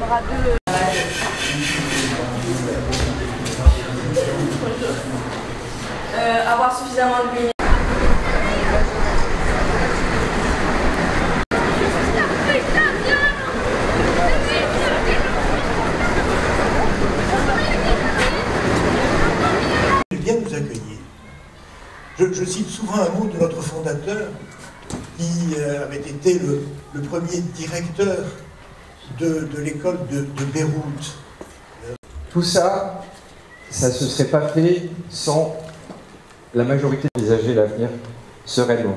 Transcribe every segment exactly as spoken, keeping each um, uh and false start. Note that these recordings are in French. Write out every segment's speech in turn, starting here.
aura deux... Euh, avoir suffisamment de lumière. Bien nous accueillir. Je, je cite souvent un mot de notre fondateur qui euh, avait été le, le premier directeur de, de l'école de, de Beyrouth. Tout ça, ça ne se serait pas fait sans la majorité envisager l'avenir sereinement.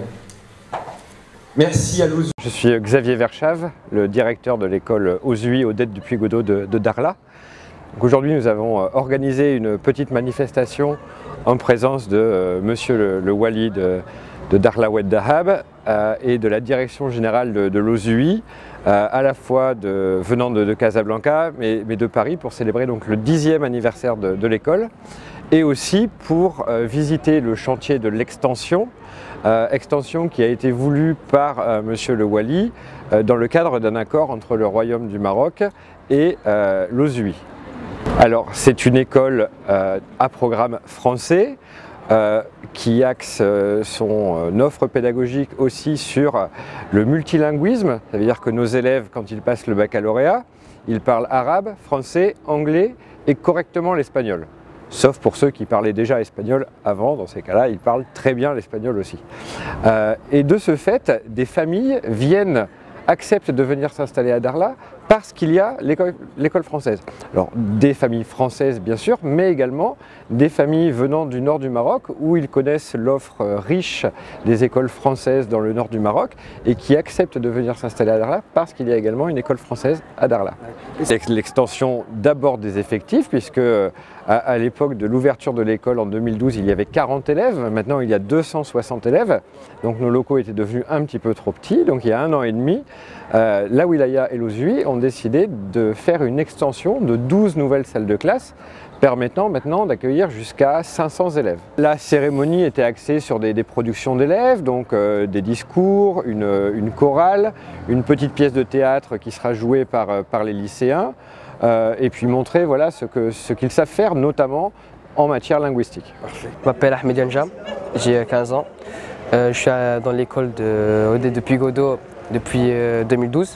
Merci à l'O Z U I. Je suis Xavier Verschave, le directeur de l'école O Z U I Odette Dupuy-Godeau de, de Darla. Aujourd'hui, nous avons organisé une petite manifestation en présence de euh, Monsieur le, le Wali de, de Darla Oued Dahab euh, et de la direction générale de, de l'O Z U I, euh, à la fois de, venant de, de Casablanca, mais, mais de Paris, pour célébrer donc le dixième anniversaire de, de l'école, et aussi pour euh, visiter le chantier de l'extension, euh, extension qui a été voulue par euh, Monsieur le Wali euh, dans le cadre d'un accord entre le Royaume du Maroc et euh, l'O Z U I. Alors, c'est une école euh, à programme français euh, qui axe euh, son euh, offre pédagogique aussi sur le multilinguisme. Ça veut dire que nos élèves, quand ils passent le baccalauréat, ils parlent arabe, français, anglais et correctement l'espagnol. Sauf pour ceux qui parlaient déjà espagnol avant, dans ces cas-là, ils parlent très bien l'espagnol aussi. Euh, et de ce fait, des familles viennent, acceptent de venir s'installer à Darla parce qu'il y a l'école française. Alors des familles françaises bien sûr, mais également des familles venant du nord du Maroc où ils connaissent l'offre riche des écoles françaises dans le nord du Maroc et qui acceptent de venir s'installer à Darla parce qu'il y a également une école française à Darla. C'est l'extension d'abord des effectifs puisque à, à l'époque de l'ouverture de l'école en deux mille douze il y avait quarante élèves, maintenant il y a deux cent soixante élèves, donc nos locaux étaient devenus un petit peu trop petits, donc il y a un an et demi, euh, la Wilaya et l'O Z U I ont décidé de faire une extension de douze nouvelles salles de classe permettant maintenant d'accueillir jusqu'à cinq cents élèves. La cérémonie était axée sur des, des productions d'élèves, donc euh, des discours, une, une chorale, une petite pièce de théâtre qui sera jouée par, par les lycéens, euh, et puis montrer voilà, ce que, ce qu'ils savent faire, notamment en matière linguistique. Je m'appelle Ahmed Yanjam, j'ai quinze ans. Euh, je suis à, dans l'école de Odette Dupuy-Godeau depuis euh, deux mille douze.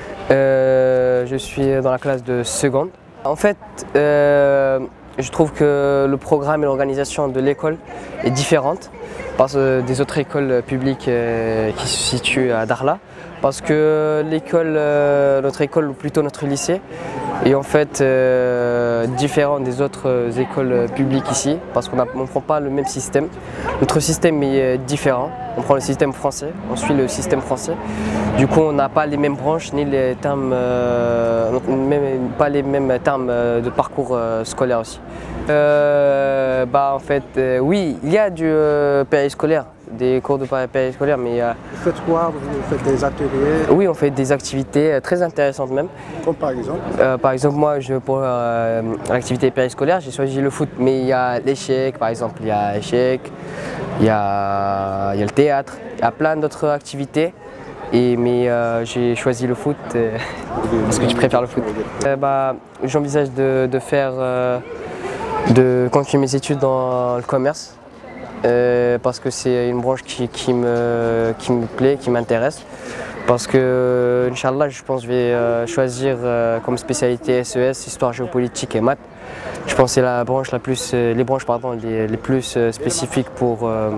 Euh, je suis dans la classe de seconde. En fait, euh, je trouve que le programme et l'organisation de l'école est différente parce que des autres écoles publiques euh, qui se situent à Darla. Parce que l'école, euh, notre école ou plutôt notre lycée est en fait euh, différent des autres écoles publiques ici parce qu'on ne prend pas le même système. Notre système est différent, on prend le système français, on suit le système français. Du coup on n'a pas les mêmes branches ni les termes, euh, même, pas les mêmes termes de parcours euh, scolaire aussi. Euh, bah, en fait euh, oui, il y a du euh, périscolaire, des cours de périscolaire, mais... Euh, vous faites quoi? Vous faites des ateliers? Oui, on fait des activités très intéressantes même. Comme par exemple euh, Par exemple, moi, je, pour euh, l'activité périscolaire, j'ai choisi le foot, mais il y a l'échec, par exemple, il y a l'échec, il y a, il y a le théâtre, il y a plein d'autres activités. Et, mais euh, j'ai choisi le foot euh, parce que je préfère le foot. Euh, bah, j'envisage de, de faire, euh, de continuer mes études dans le commerce. Euh, parce que c'est une branche qui, qui, me, qui me plaît, qui m'intéresse. Parce que, Inch'Allah, je pense que je vais euh, choisir euh, comme spécialité S E S, Histoire géopolitique et maths. Je pense que c'est la branche la plus, euh, les branches pardon, les, les plus euh, spécifiques pour, euh,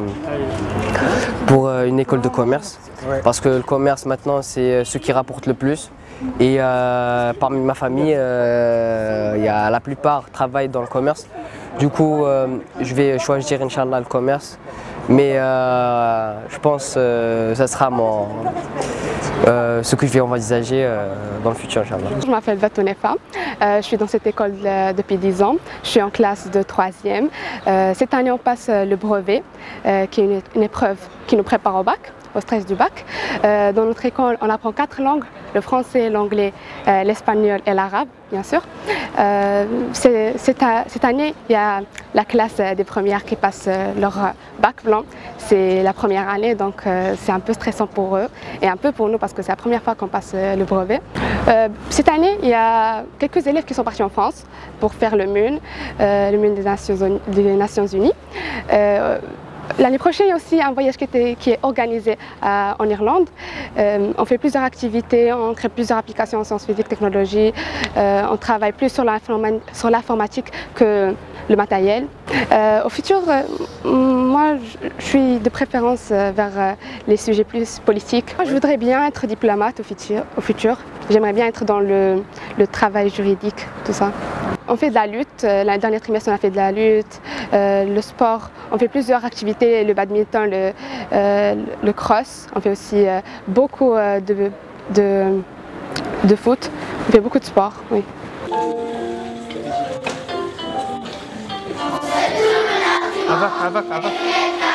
pour euh, une école de commerce. Parce que le commerce maintenant, c'est ce qui rapporte le plus. Et euh, parmi ma famille, euh, y a, la plupart travaillent dans le commerce. Du coup, euh, je vais choisir Inch'Allah le commerce, mais euh, je pense que euh, ça sera mon, euh, ce que je vais envisager euh, dans le futur, Inch'Allah. Je m'appelle Vatounefa, euh, je suis dans cette école euh, depuis dix ans, je suis en classe de troisième. Euh, cette année, on passe le brevet, euh, qui est une, une épreuve qui nous prépare au bac, au stress du bac. Euh, dans notre école, on apprend quatre langues, le français, l'anglais, euh, l'espagnol et l'arabe, bien sûr. Euh, cette, cette année, il y a la classe des premières qui passent leur bac blanc. C'est la première année, donc euh, c'est un peu stressant pour eux et un peu pour nous parce que c'est la première fois qu'on passe le brevet. Euh, cette année, il y a quelques élèves qui sont partis en France pour faire le M U N, euh, le M U N des Nations, des Nations Unies. Euh, L'année prochaine, il y a aussi un voyage qui, était, qui est organisé euh, en Irlande. Euh, on fait plusieurs activités, on crée plusieurs applications en sciences physiques, technologies. Euh, on travaille plus sur l'informatique que le matériel. Euh, au futur, euh, moi, je suis de préférence vers euh, les sujets plus politiques. Moi, je voudrais bien être diplomate au futur. Au futur. J'aimerais bien être dans le, le travail juridique, tout ça. On fait de la lutte, l'année dernière trimestre on a fait de la lutte, euh, le sport, on fait plusieurs activités, le badminton, le, euh, le cross, on fait aussi euh, beaucoup euh, de, de, de foot, on fait beaucoup de sport, oui. Avak, avak, avak.